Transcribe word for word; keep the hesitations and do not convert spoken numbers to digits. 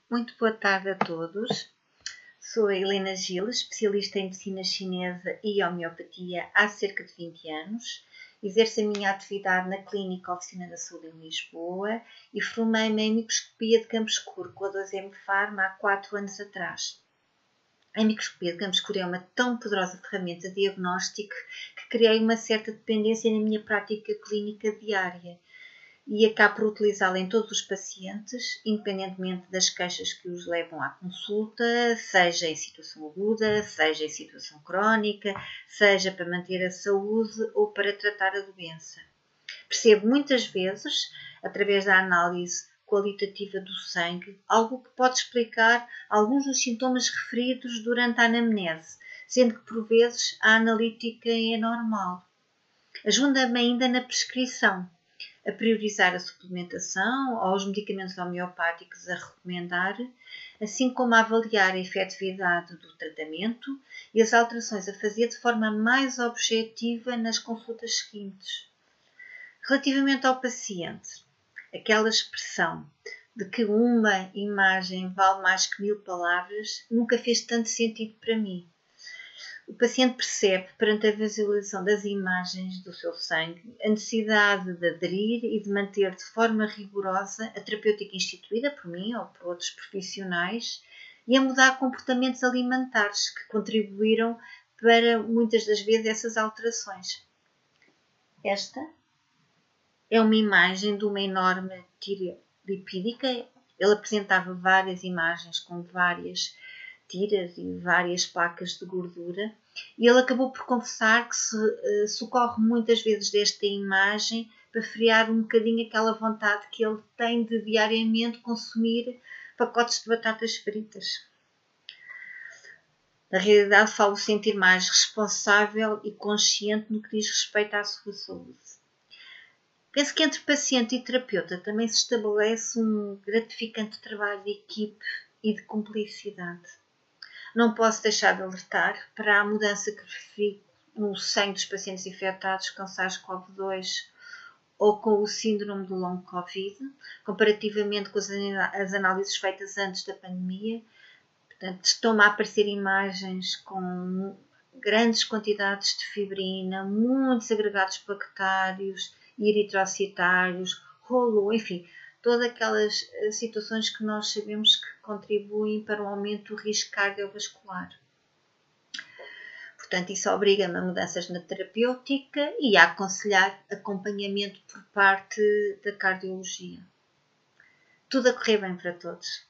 Muito boa tarde a todos. Sou a Helena Gil, especialista em medicina chinesa e homeopatia há cerca de vinte anos. Exerço a minha atividade na Clínica Oficina da Saúde em Lisboa e formei-me em microscopia de campo escuro com a dois M Pharma há quatro anos atrás. A microscopia de campo escuro é uma tão poderosa ferramenta diagnóstica que criei uma certa dependência na minha prática clínica diária e acabo por utilizá-la em todos os pacientes, independentemente das queixas que os levam à consulta, seja em situação aguda, seja em situação crónica, seja para manter a saúde ou para tratar a doença. Percebo muitas vezes, através da análise qualitativa do sangue, algo que pode explicar alguns dos sintomas referidos durante a anamnese, sendo que por vezes a analítica é normal. Ajuda-me ainda na prescrição, a priorizar a suplementação ou os medicamentos homeopáticos a recomendar, assim como a avaliar a efetividade do tratamento e as alterações a fazer de forma mais objetiva nas consultas seguintes. Relativamente ao paciente, aquela expressão de que uma imagem vale mais que mil palavras nunca fez tanto sentido para mim. O paciente percebe, perante a visualização das imagens do seu sangue, a necessidade de aderir e de manter de forma rigorosa a terapêutica instituída por mim ou por outros profissionais e a mudar comportamentos alimentares que contribuíram para, muitas das vezes, essas alterações. Esta é uma imagem de uma enorme tira lipídica. Ele apresentava várias imagens com várias tiras e várias placas de gordura, e ele acabou por confessar que se uh, socorre muitas vezes desta imagem para frear um bocadinho aquela vontade que ele tem de diariamente consumir pacotes de batatas fritas. Na realidade, falo sentir mais responsável e consciente no que diz respeito à sua saúde. Penso que entre paciente e terapeuta também se estabelece um gratificante trabalho de equipe e de cumplicidade. Não posso deixar de alertar para a mudança que referi no sangue dos pacientes infectados com SARS-CoV dois ou com o síndrome do long Covid, comparativamente com as análises feitas antes da pandemia. Portanto, estão-me a aparecer imagens com grandes quantidades de fibrina, muitos agregados plaquetários e eritrocitários, rolo, enfim, todas aquelas situações que nós sabemos que contribuem para o aumento do risco cardiovascular. Portanto, isso obriga-me a mudanças na terapêutica e a aconselhar acompanhamento por parte da cardiologia. Tudo a correr bem para todos.